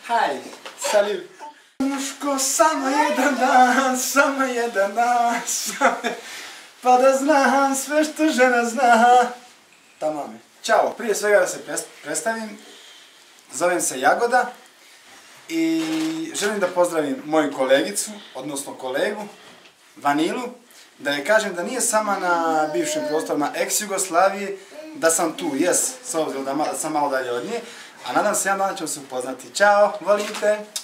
Haj, salut. Muško, samo jedan dan, pa da znam sve što žena zna. Tamam. Ćao, prije svega da se predstavim, zovem se Jagoda i želim da pozdravim moju kolegicu, odnosno kolegu, Vanilu, da joj kažem da nije sama na bivšim prostorima ex-Jugoslavije, da sam tu, s obzirom da sam malo dalje od nje, a nadam se jedan dan ćemo se upoznati. Ćao, volim te!